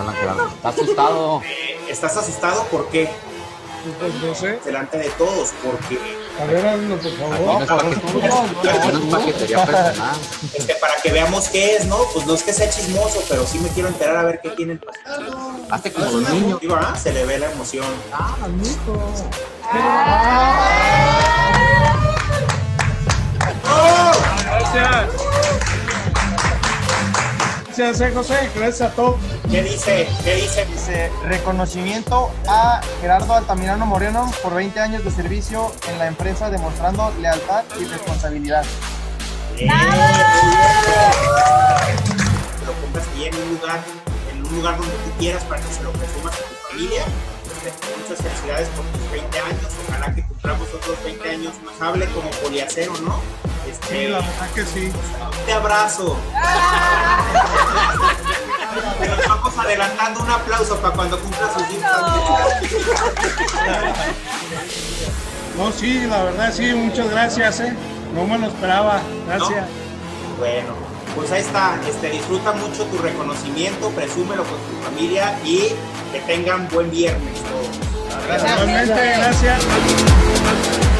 Alan Gerardo. Está asustado. ¿Estás asustado? ¿Por qué? Pues no sé. Delante de todos, porque A ver, hazlo, por Aquí favor. no es paquetería personal. para que veamos qué es, ¿no? Pues no es que sea chismoso, pero sí me quiero enterar a ver qué tienen. Hazte como los niños. Y va, se le ve la emoción. Gracias. Gracias, José. Gracias a todos. ¿Qué dice? ¿Qué dice? Dice, reconocimiento a Gerardo Altamirano Moreno por 20 años de servicio en la empresa, demostrando lealtad y responsabilidad. Bien. Lo pongas bien en un lugar donde tú quieras para que se lo presumas a tu familia. Muchas felicidades por tus 20 años. Ojalá que cumplamos otros 20 años más. Hable como poliacero, ¿no? Sí, la verdad que sí. Te abrazo. Te nos vamos adelantando. Un aplauso para cuando cumpla sus 10 años. No, sí, la verdad sí, muchas gracias, No me lo esperaba. Gracias. ¿No? Bueno, pues ahí está. Disfruta mucho tu reconocimiento, presúmelo con tu familia y que tengan buen viernes todos. Gracias. Igualmente, gracias.